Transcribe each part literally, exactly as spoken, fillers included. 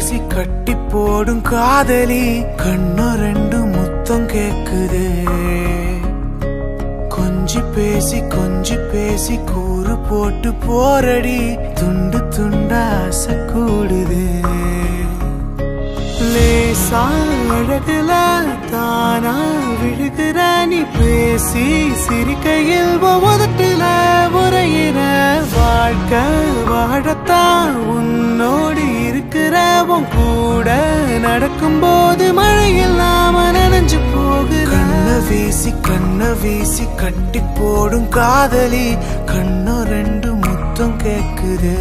பேசி கட்டி போடும் காதலி கண்ணு ரெண்டு முத்தம் கேக்குது கொஞ்சி பேசி கொஞ்சி பேசி கூறு போட்டு போரடி துண்டு துண்டா ஆசை கூடுது லேசா அழகுல தானா விழுகிற நீ பேசி சிரிக்கையில் ஒவ்வொருல உரையிற வாழ்க்கை வாழத்தான் உன்னோடு இருக்கிற உன் கூட நடக்கும் போது மழை இல்லாம நனைஞ்சு போகுற கண்ண வீசி கண்ண வீசி கட்டி போடும் காதலி கண்ணு ரெண்டு முத்தம் கேக்குது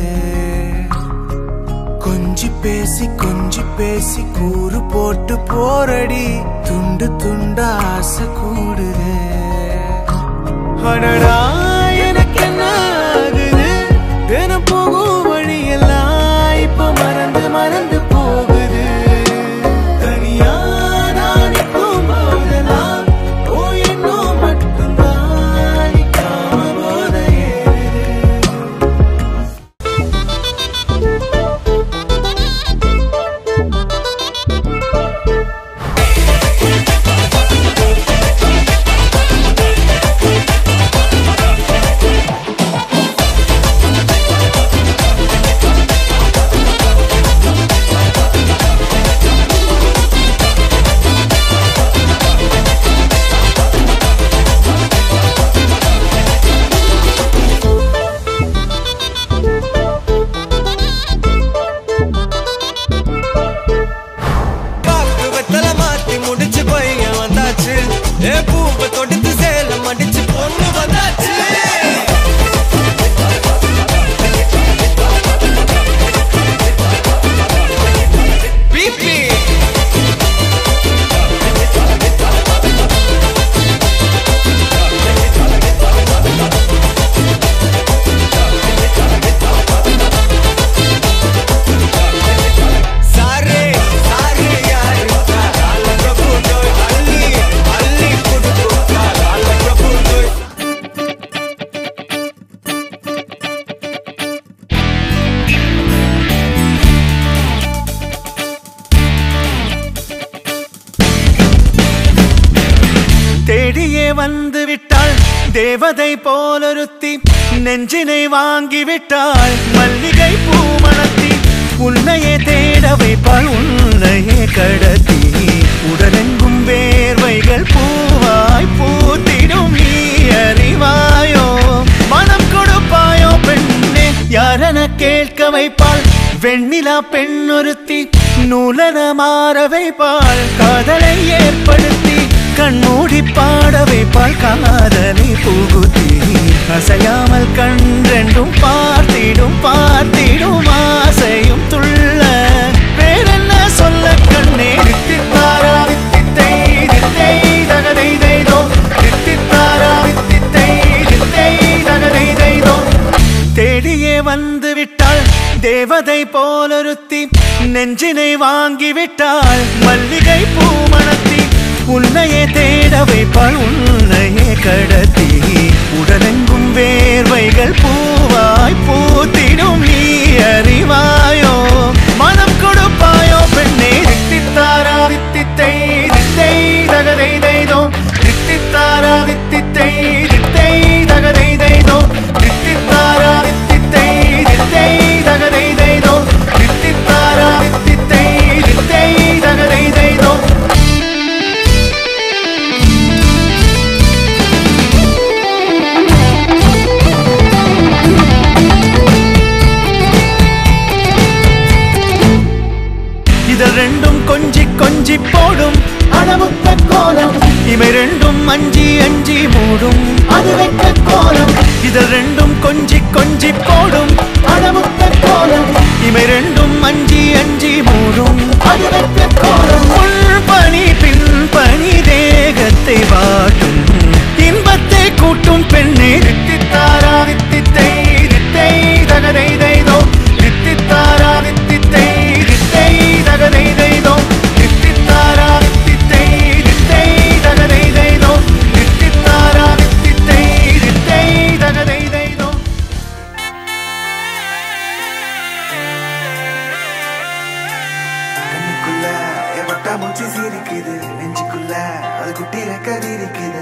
கொஞ்சி பேசி கொஞ்சி பேசி கூறு போட்டு போரடி துண்டு துண்டா ஆசை கூடுது அடடா எனக்கு என்ன ஆகுது தினம் போகும் வழியெல்லாம் இப்ப மறந்து மறந்து போகுது தனியா நான் நிற்கும் போதெல்லாம் ஓ என்னும் மட்டும்தான் நிற்காம போத வந்து விட்டாள் தேவதை போலொருத்தி நெஞ்சினை வாங்கி விட்டாள் மல்லிகை பூமணத்தி உன்னையே தேட வைப்பாள் உன்னையே கடத்தி உடலெங்கும் வேர்வைகள் பூவாய் பூத்திடும் நீ அறிவாயோ மனம் கொடுப்பாயோ பெண்ணே யாரென கேட்க வைப்பாள் வெண்ணிலா பெண்ணொருத்தி நூலன மாற வைப்பாள் காதலை ஏற்படுத்தி கண்மூடி பாட வைப்பாள் காதலை புகுத்தி அசையாமல் கண்டென்றும் பார்த்திடும் பார்த்திடும் ஆசையும் துள்ள வேறென்ன சொல்ல கண்ணே தித்தித்தாரா தித்தித்தை தித்தை தகதை தைதோ தித்தித்தாரா தித்தித்தை தித்தை தகதை தைதோ தேடியே வந்து விட்டாள் தேவதை போலொருத்தி நெஞ்சினை வாங்கி விட்டாள் மல்லிகை பூமணத்தி உன்னையே தேட வைப்பாள் உன்னையே கடத்தி உடலெங்கும் வேர்வைகள் பூவாய் பூத்திடும் நீ அறிவாயோ மனம் கொடுப்பாயோ பெண்ணே தித்தித்தாரா தித்தித்தை தித்தை தகதை தைதோ தித்தித்தாரா தித்தித்தை தித்தை தகதை தைதோ தித்தித்தாரா தித்தித்தை தித்தை தகதை தைதோ தித்தித்தாரா தித்தித்தை தித்தை தகதை தைதோ ரெண்டும் கொஞ்சி கொஞ்சி போடும் அடமுத்த கோலம் இவை ரெண்டும் அஞ்சி அஞ்சி மூடும் அது வெட்ட கோலம் இதழ் ரெண்டும் கொஞ்சி கொஞ்சி போடும் அடமுத்த கோலம் இவை ரெண்டும் அஞ்சி அஞ்சி மூடும் அது வெட்ட கோலம் முன் பனி பின் பனி தேகத்தை வாட்டும் இன்பத்தை கூட்டும் பெண்ணே தித்தித்தாரா தித்தித்தை தித்தை தகதை தைதோ தித்தித்தாரா தித்தித்தை தித்தை தகதை தைதோ தித்தித்தாரா தித்தித்தை தித்தை தகதை தைதோ தித்தித்தாரா தித்தித்தை தித்தை தகதை தைதோ இருக்குது நெஞ்சுக்குள்ள அது குட்டி ரெக்கதி இருக்குது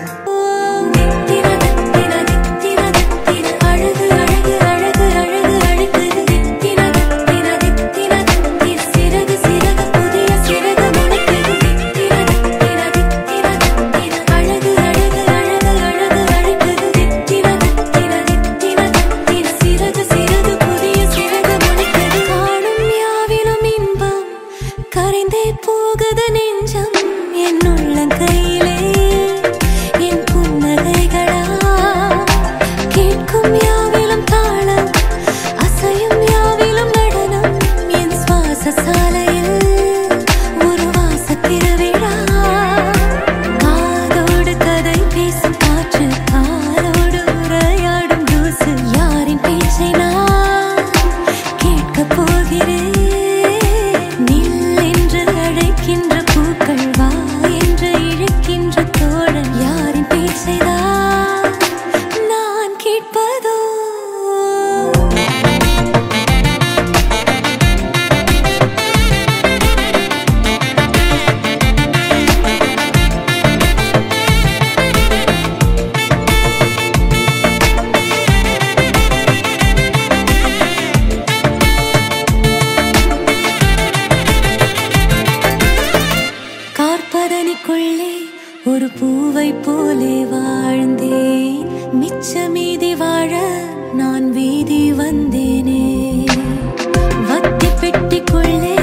ஒரு பூவை போலே வாழ்ந்தேன் மிச்ச மீதி வாழ நான் வீதி வந்தேனே வத்தி பெட்டிக்குள்ளே